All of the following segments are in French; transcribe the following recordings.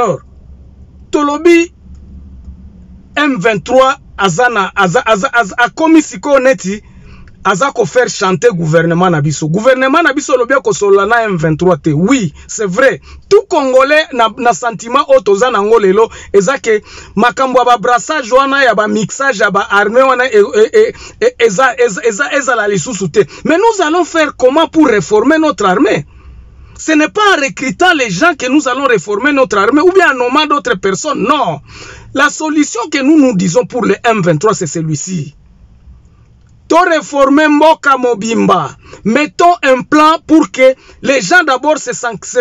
Alors, Tolobi M23 a commis si neti azako faire chanter gouvernement nabiso. Gouvernement nabiso lobia ko solana M23 te. Oui, c'est vrai. Tout Congolais na sentiment otoza na ngolelo ezake makambo ba brassage wana ya ba mixage ya ba armée wana eza la lisusu te. Mais nous allons faire comment pour réformer notre armée? Ce n'est pas en recrutant les gens que nous allons réformer notre armée ou bien en nommant d'autres personnes. Non. La solution que nous disons pour le M23, c'est celui-ci. To réformer Mboka Mobimba. Mettons un plan pour que les gens d'abord se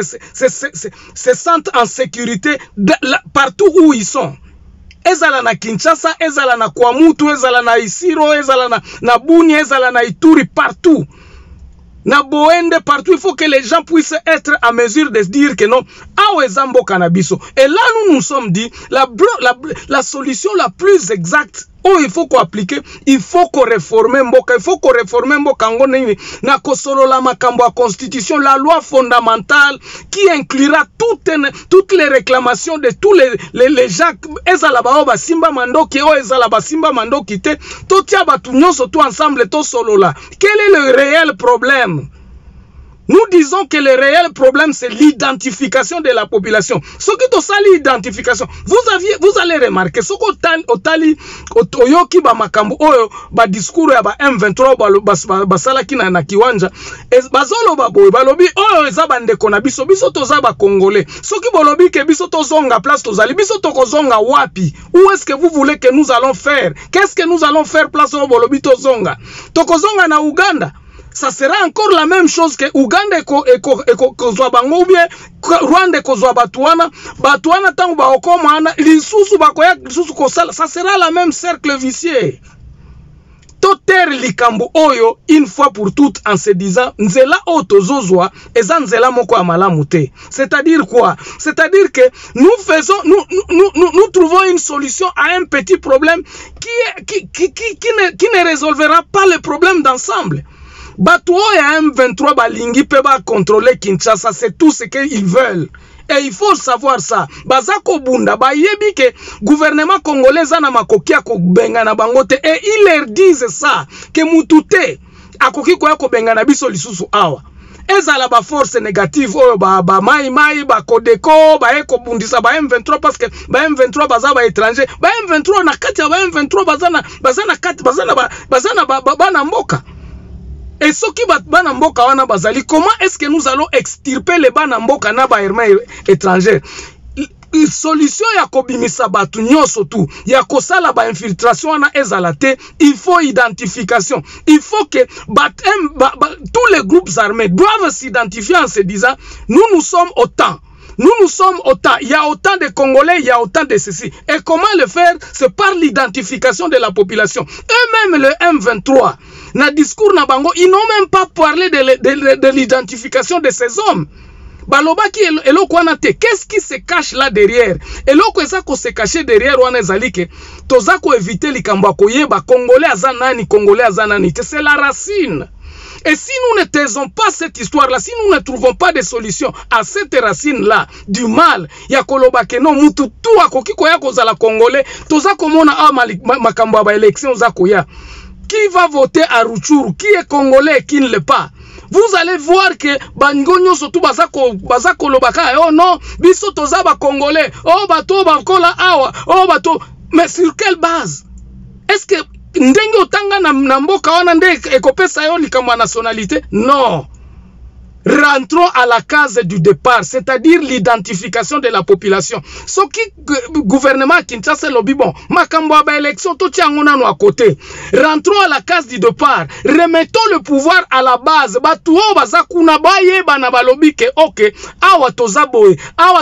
sentent en sécurité partout où ils sont. Ezala na Kinshasa, ezala na Kwamutu, ezala na Isiro, ezala na Bunia, ezala na Ituri, partout. Na Boende, partout, il faut que les gens puissent être en mesure de se dire que non, Awezambo Kanabiso. Et là, nous nous sommes dit, la solution la plus exacte, il faut qu'on applique, il faut qu'on réforme Mboka, il faut qu'on réforme Mboka, na kosolo la makambo a constitution, la loi fondamentale qui inclura toutes les réclamations de tous les gens, ezala ba simba mandoki, ezala ba simba mandoki te, to tia batu nyonso tout ensemble to solo la. Quel est le réel problème? Nous disons que le réel problème, c'est l'identification de la population. Ce qui est ça, l'identification. Vous allez remarquer, ce que Oyoki ba makambo, ba discours ya ba M23 ba salaki na kiwanja, bazolo ba boy, ba lobi, eza bande kona biso toza ba congolais. Ce qui bolobi ke biso tozonga place tozali, biso tokozonga wapi? Où est-ce que vous voulez que nous allons faire? Qu'est-ce que nous allons faire place au bolobi tozonga? Tokozonga na Uganda. Ça sera encore la même chose que Uganda kozwa bango ou bien Rwanda kozwa batuana tango ba okomana lisusu bakoya lisusu kosala, ça sera la même cercle vicieux. Toter likambo oyo une fois pour toutes en se disant nzela otozozwa eza nzela moko ya malamu te. C'est-à-dire quoi? C'est-à-dire que nous trouvons une solution à un petit problème qui ne résolvera pas le problème d'ensemble. Batuo ya M23 balingi pe ba contrôler Kinshasa, c'est tout ce qu'ils veulent. Et il faut savoir ça. Bazako bunda ba yebi ke gouvernement congolais na makokia ko benga na bangote, et ils leur disent ça que mutute akoki ko ya ko benga na biso lisusu awa. Ezala ba force négative oyo ba mai ba Kodeko ba eko bundisa ba M23 parce que ba M23 baza ba étranger, ba M23 na kati ya ba M23 bazana bana mboka. Et ce qui bana mboka wana bazali, comment est-ce que nous allons extirper les bana mboka na ba armée étrangère? Solution ya kobimisa batu nyonso tu ya kosala ba infiltration na ezala te, il faut identification. Il faut que tous les groupes armés doivent s'identifier en se disant nous sommes autant. Nous sommes autant. Il y a autant de Congolais, il y a autant de ceci. Et comment le faire? C'est par l'identification de la population. Eux-mêmes, le M23, na discours na bango, ils n'ont même pas parlé de l'identification de ces hommes. Balobaki eloko wana te. Qu'est-ce qui se cache là derrière? Eloko eza ko se cacher derrière wana ezalike. Toza ko éviter likambo koyeba Congolais azanani, Congolais azanani. C'est la racine. Et si nous ne taisons pas cette histoire-là, si nous ne trouvons pas de solution à cette racine-là, du mal, ya kolobake no mutu tu akoki koya kozala Congolais, toza komona makambo ba élection za koya. Qui va voter à Rutshuru? Qui est Congolais et qui ne l'est pas? Vous allez voir que bangonyo surtout bazako lobaka, oh non, biso toza ba Congolais, oh bato bakola awa, oh bato, mais sur quelle base? Est-ce que ndenge otanga na mboka wana nde ekopesa yo likamwa nationalité? Non. Rentrons à la case du départ, c'est-à-dire l'identification de la population. Ce qui gouvernement Kinshasa lobi bon, makambo ba élection to tiangona no à côté. Rentrons à la case du départ, remettons le pouvoir à la base. Batu o bazakuna baye bana balobi ke OK, awa tozaboe,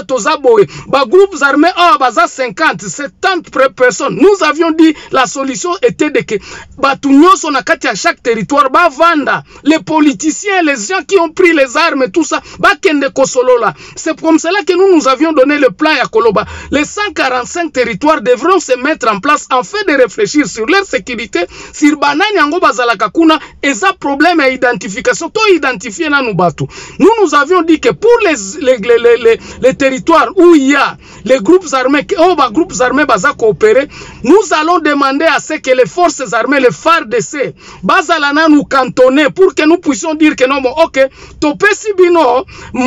ba groupes armés awa baza 50, 70 personnes. Nous avions dit la solution était de que batu nyonso na kati ya chaque territoire ba vanda, les politiciens, les gens qui ont pris les les armes et tout ça, bakende kosolola. C'est comme cela que nous avions donné le plan à Koloba. Les 145 territoires devront se mettre en place en fait de réfléchir sur leur sécurité, sur banani yango bazalaka kuna, et ça problème à identification, to identifier na nubatu. Nous avions dit que pour les territoires où il y a les groupes armés, groupes armés baza coopérer, nous allons demander à ce que les forces armées, les FARDC, bazalana nous cantonner pour que nous puissions dire que non, bon, ok, topesi bino,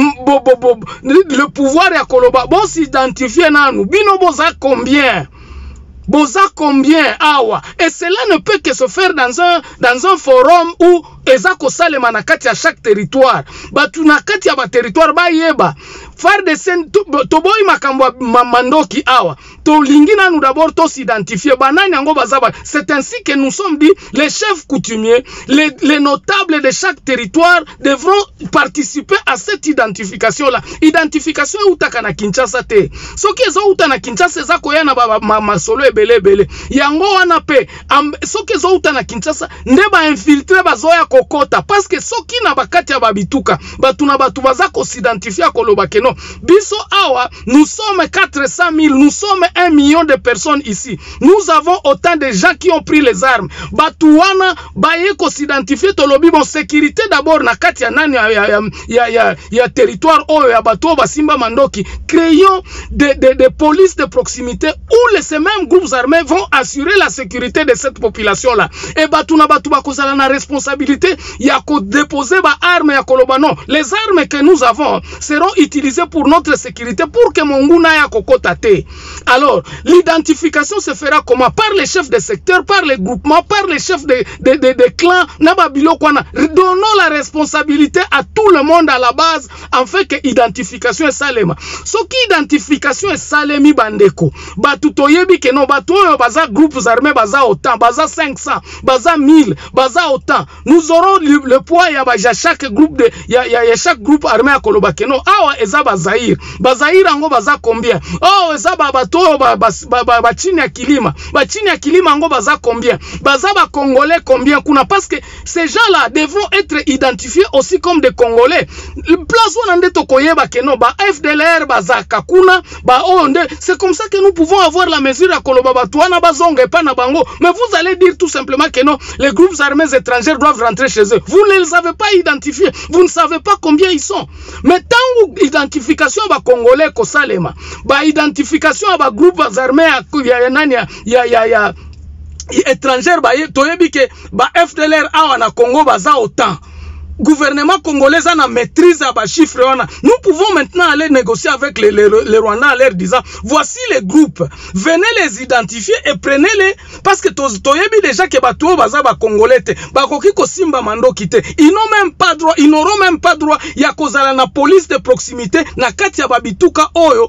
le pouvoir ya Koloba, bon s'identifier na nous, bino boza combien? Boza combien? Awa. Et cela ne peut que se faire dans un forum où ezako salema na kati ya chaque territoire. Batu na kati ya ba territoire ba yeba. FARDC toboyi makambo mandoki awa. To lingina nous d'abord to s'identifier. Banani yango bazaba. C'est ainsi que nous sommes dit les chefs coutumiers, les notables de chaque territoire devront participer à cette identification là. Identification utaka na Kinshasa te. Soki ezo uta na Kinshasa ezako ya na masolo ebele. Yango wana pe soki ezo uta na Kinshasa ndeba infiltrer bazoya kokota parce que soki na bakati ya babituka batu na batu bazako s'identifier koloba keno biso awa nous sommes 400 000, nous sommes 1 million de personnes ici, nous avons autant de gens qui ont pris les armes batu wana baye ko s'identifier tolobi bon sécurité d'abord na kati ya nani ya territoire oyo ya batu basimba mandoki, créons des polices de proximité où ces mêmes groupes armés vont assurer la sécurité de cette population là, et batu na batu bakozala na responsabilité ya ko déposer ba armes ya koloba non, les armes que nous avons seront utilisées pour notre sécurité pour que monguna ya kokota te. Alors l'identification se fera comment? Par les chefs de secteur, par les groupements, par les chefs de clans na babilo kwana. Donnons la responsabilité à tout le monde à la base en fait que identification est salema. So ki identification est salemi bandeko batu toyebi ke non batu oyo baza groupes armés baza autant, baza 500, baza 1000, baza autant. Nous aurons le poids ya chaque groupe de chaque groupe armé à Koloba keno awa eza bazair ango baza combien? Oh eza bato ba chini ya kilima ango baza combien? Baza ba congolais combien kuna, parce que ces gens-là devront être identifiés aussi comme des congolais. Place on ande to koyeba keno ba FDLR baza kakuna ba onde, c'est comme ça que nous pouvons avoir la mesure à Koloba batuana bazonge pa na bango. Mais vous allez dire tout simplement que non, les groupes armés étrangers doivent rentrer chez eux. Vous ne les avez pas identifiés, vous ne savez pas combien ils sont. Mais tant que identification ba congolais ko salema, ba identification ba groupes armés ya étrangers ba toyebi ke ba FDLR awa na Congo baza autant. Gouvernement congolais a maîtrise à chiffre. Nous pouvons maintenant aller négocier avec les Rwandais en leur disant voici les groupes, venez les identifier et prenez-les, parce que toyebi déjà que batuo baza ba congolais te bakoki ko simba mando kite, ils n'auront même pas droit ya kozala na police de proximité na kati ya babituka oyo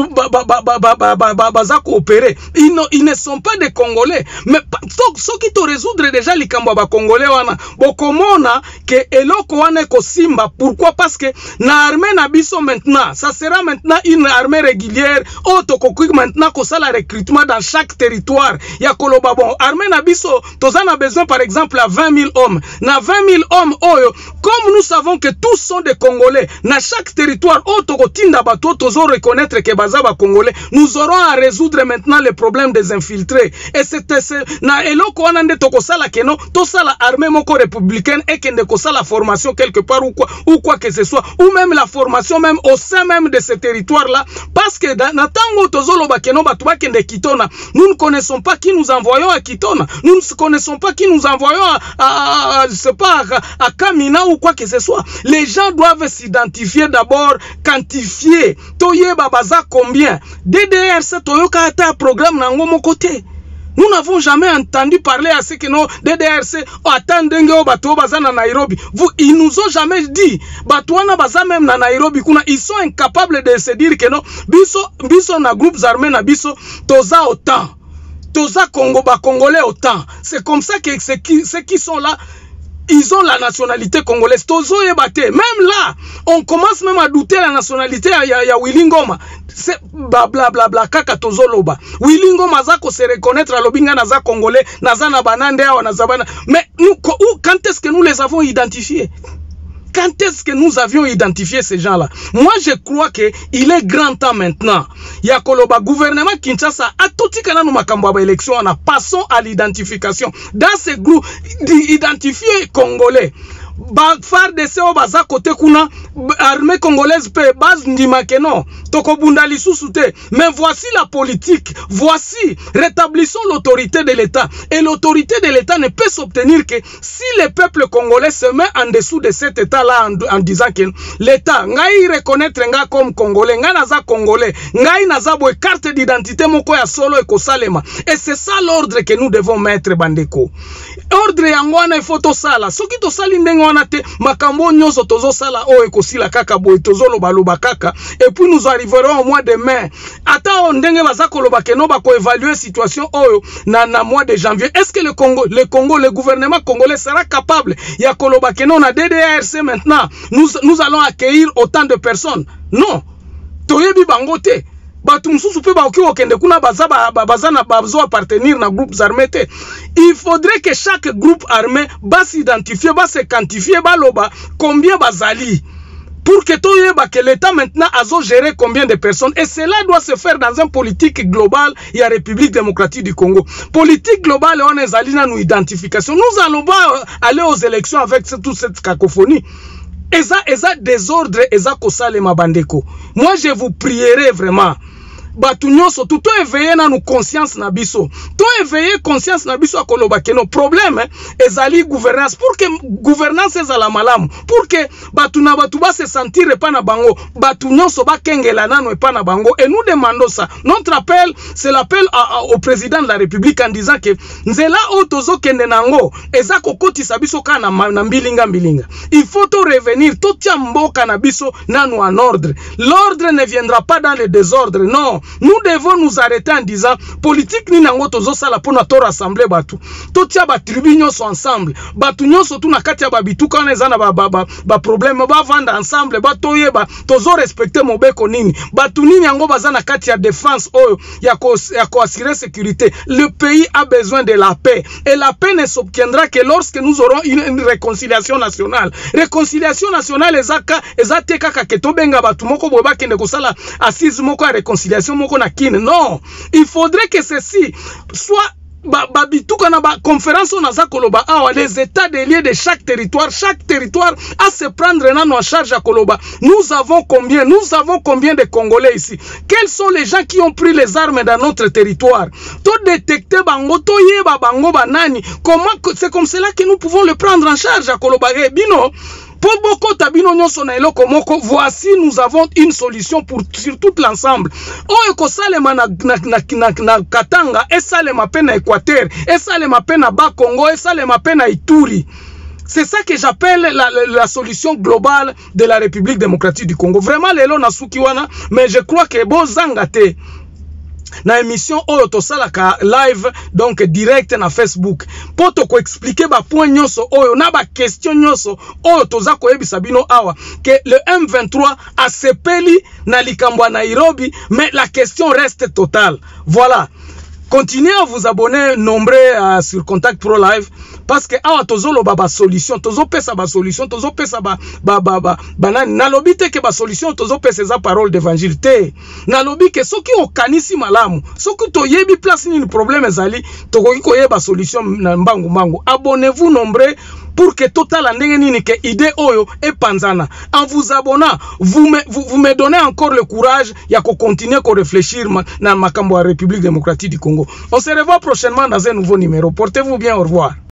baza coopérer. Ils ne sont pas des congolais, mais ceux qui te résoudre déjà likambo ba congolais wana bokomona que Simba. Pourquoi? Parce que na armée na biso maintenant, ça sera maintenant une armée régulière. Otokoki maintenant que ça la recrutement dans chaque territoire. Ya koloba bon, armée na biso, tozana a besoin par exemple à 20 000 hommes. Na 20 000 hommes oyo, comme nous savons que tous sont des Congolais, na chaque territoire otokotinda bato tozo reconnaître que bazaba Congolais, nous aurons à résoudre maintenant les problèmes des infiltrés. Et c'est na eloko wana nde tokosala keno, to sala armée moko républicaine et kende ko sala formation quelque part ou quoi que ce soit, ou même la formation même au sein même de ces territoires-là, parce que dans Tango Tozolo Bakeno Batuba Kende Kitona, nous ne connaissons pas qui nous envoyons à Kitona, nous ne connaissons pas qui nous envoyons je sais pas, à Kamina ou quoi que ce soit. Les gens doivent s'identifier d'abord, quantifier, Toye Babaza combien, DDRC Toyoka ata programme nango mon côté. Nous n'avons jamais entendu parler à ce que nos DDRC attendent bateau baza na Nairobi. Ils nous ont jamais dit batouana baza même na Nairobi kuna, ils sont incapables de se dire que non biso na groupes armés na biso toza autant. Toza Congo ba congolais autant. C'est comme ça que ceux qui sont là, ils ont la nationalité congolaise. Tozo yebate. Même là, on commence même à douter la nationalité ya Willy Ngoma. C'est blablabla kaka tozo loba. Willy Ngoma zako se reconnaître à l'obinga naza congolais, naza na banande awa nazabana. Mais nous, quand est-ce que nous les avons identifiés? quand est-ce que nous avions identifié ces gens-là? Moi, je crois que il est grand temps maintenant. Yakoloba, gouvernement Kinshasa, a tout dit que nous makambo élection, on a passons à l'identification. Dans ces groupes, d'identifier Congolais. FARDC baza côté kuna armée congolaise pe base ndima keno toko bundali sousouté, mais voici la politique, voici rétablissons l'autorité de l'État, et l'autorité de l'État ne peut s'obtenir que si le peuple congolais se met en dessous de cet État là en disant que l'État ngai reconnaître nga comme congolais, nga naza congolais, ngai naza boy carte d'identité moko ya solo eko salema, et c'est ça l'ordre que nous devons mettre bandeko. Ordre yango wana ifoto sala soki to sali ndengo wana te makambo nyonso tozo sala o ekosila kaka boy tozo loba kaka, et puis nous arriverons au mois de mai ata ndenge baza koloba keno ba ko évaluer situation oyo na mois de janvier. Est-ce que le gouvernement congolais sera capable ya koloba keno na DDRC maintenant nous allons accueillir autant de personnes? Non, toyebi bango te. Il faudrait que chaque groupe armé va s'identifier, va se quantifier, combien bazali, pour que l'État maintenant a géré combien de personnes. Et cela doit se faire dans une politique globale. Il y a la République démocratique du Congo. Politique globale, on est allé dans une identification. Nous allons pas aller aux élections avec toute cette cacophonie. Eza désordre, eza kosale mabandeko. Moi, je vous prierai vraiment. Batu nyonso tout éveillé na nous conscience na biso, tout éveillé conscience na biso akoloba ke no problème ezali gouvernance, pour que gouvernance ezala malamu, pour que batu na batu ba se sentir pas na bango, batu nyonso ba kengela nano pas na bango. Et nous demandons ça. Notre appel, c'est l'appel au président de la République en disant que nzela otozo kende nango eza kokoti sabiso kana na mbilinga. Il faut to revenir tout tia mboka na biso nanu en ordre. L'ordre ne viendra pas dans le désordre, non. Nous devons nous arrêter en disant politique ni nango tozo sala pona to rassembler batu. To tia ba tribu nyonso ensemble. Batu nyonso tu na kati ya babitu kana ezana ba problème ba vendre ensemble ba toyeba tozo respecter mobeko nini. Batu nini yango bazana kati ya défense oyo ya ko assurer sécurité. Le pays a besoin de la paix, et la paix ne s'obtiendra que lorsque nous aurons une réconciliation nationale. Réconciliation nationale ezate kaka keto benga batu moko boba kende ko sala assise moko ya réconciliation. Non, il faudrait que ceci soit conférence les états des lieux de chaque territoire à se prendre en charge à Koloba. Nous avons combien de Congolais ici? Quels sont les gens qui ont pris les armes dans notre territoire? Tout détecter bango, to yeba bango banani. Comment c'est comme cela que nous pouvons le prendre en charge à Koloba? Bino. Voici, nous avons une solution sur tout l'ensemble. Katanga, et ça les mappé na Équateur, et ça les mappé na Bas-Congo, et ça les mappé na Ituri. C'est ça que j'appelle la solution globale de la République démocratique du Congo. Vraiment, lelo na sukiwana, mais je crois que bon zangate. Na émission oyo tosalaka live donc direct na Facebook poto ko expliquer ba point nyonso oyo na ba question nyonso oyo toza ko yebisa bino awa que le M23 a sepeli na likambo ya Nairobi, mais la question reste totale. Voilà. Continuez à vous abonner nombreux sur Contact Pro Live, parce que awa tozolo ba solution, tozo pesa ba solution, tozo pesa banani na lobi te ke ba solution, tozo pesa za parole d'évangile te. Na lobi ke soki okanisi malamu, soki to yebi place ni problème ezali, tokoki ko yeba solution na mbangu. Abonnez-vous nombreux pour que total ndenge nini ke idée oyo e panzana. En vous abonnant, vous me donnez encore le courage ya ko continuer ko réfléchir na makambo ya République démocratique du Congo. On se revoit prochainement dans un nouveau numéro. Portez-vous bien, au revoir.